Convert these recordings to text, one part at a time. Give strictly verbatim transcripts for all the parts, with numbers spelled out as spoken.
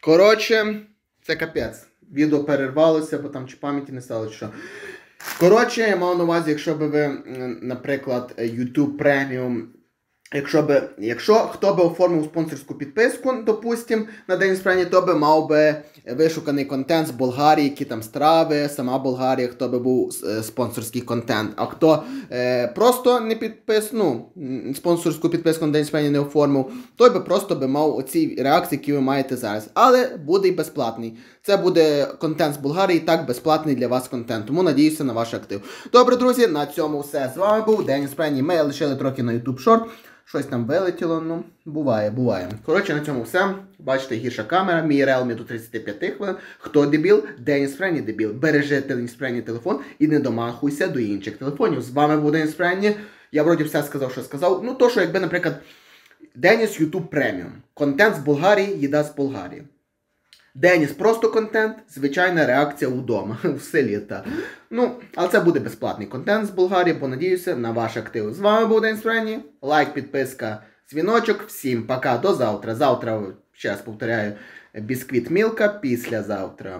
Коротше, це капець. Відео перервалося, бо там чи пам'яті не стало, чи що. Коротше, я мав на увазі, якщо б ви, наприклад, YouTube Premium, якщо би, якщо хто би оформив спонсорську підписку, допустим, на День Справні, то би мав би вишуканий контент з Болгарії, які там страви, сама Болгарія, хто би був е, спонсорський контент. А хто е, просто не підпис, ну, спонсорську підписку на День Справні не оформив, той би просто би мав оці реакції, які ви маєте зараз. Але буде і безплатний. Це буде контент з Болгарії, так, безплатний для вас контент. Тому надіюся на ваш актив. Добре, друзі, на цьому все. З вами був День Справні. Ми лишили трохи на YouTube Short. Щось там вилетіло, ну, буває, буває. Коротше, на цьому все. Бачите, гірша камера, мій Realme до тридцяти п'яти хвилин. Хто дебіл? Деніс Френні дебіл. Бережи Деніс Френні телефон і не домахуйся до інших телефонів. З вами був Деніс Френні. Я вроді все сказав, що сказав. Ну, то, що якби, наприклад, Деніс YouTube Premium. Контент з Болгарії, їда з Болгарії. Деніс просто контент, звичайна реакція вдома, в селі, та. Ну, але це буде безплатний контент з Болгарії, бо надіюся на ваш актив. З вами був Деніс Френні. Лайк, підписка, дзвіночок. Всім пока, до завтра. Завтра, ще раз повторяю, бісквіт Мілка, післязавтра.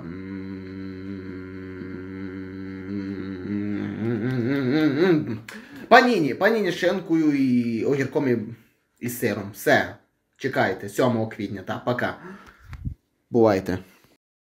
Паніні, паніні з шинкою і огірком і, і сиром. Все, чекайте, сьомого квітня, та, пока. Бувайте.